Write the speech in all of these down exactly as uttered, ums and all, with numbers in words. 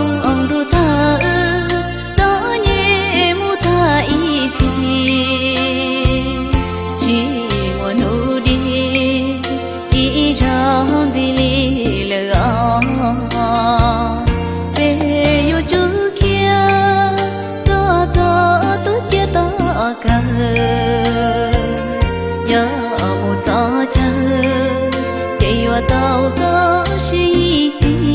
ông ru thơ gió nhẹ mu tha ý thì chỉ muốn nụ đi ý trong gì li lỡ về yêu chú kia gió gió tôi chia tỏ cả nhớ một gió chờ để yêu tao gió suy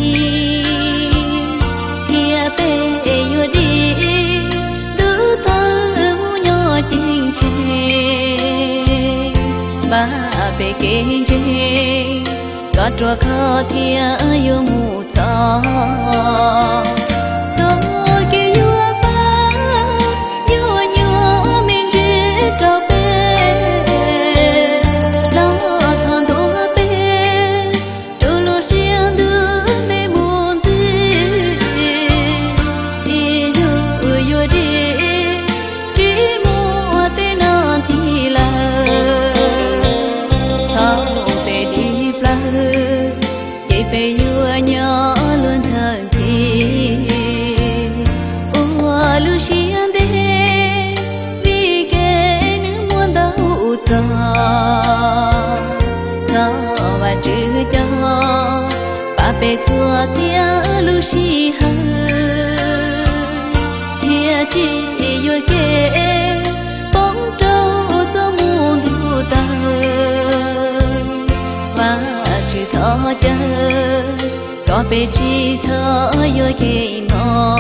kia bé yêu đi đứa thơ nhỏ chính chế ba bé kinh chế có trò khó thia yêu mù gió bé thua tia lu si hơ tia chỉ yêu kê bóng trâu gió muôn thu tơ và chỉ thọ chờ có bé chỉ thọ yêu kê nó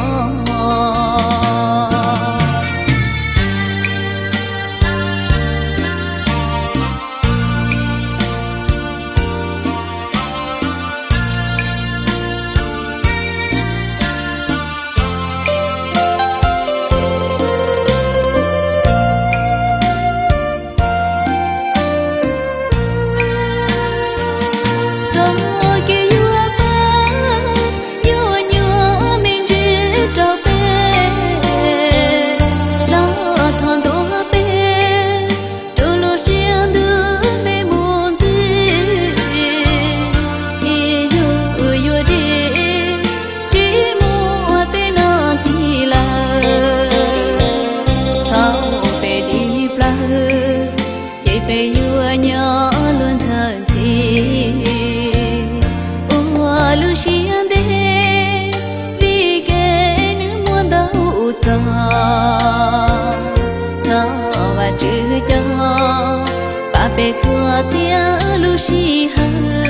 bé thua tia lu si hơ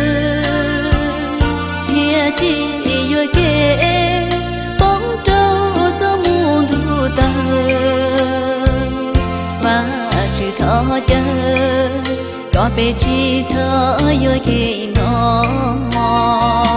tia chỉ yêu kê bóng trâu gió muôn thu tơ và chỉ thọ chờ có bé chỉ thọ yêu kê nó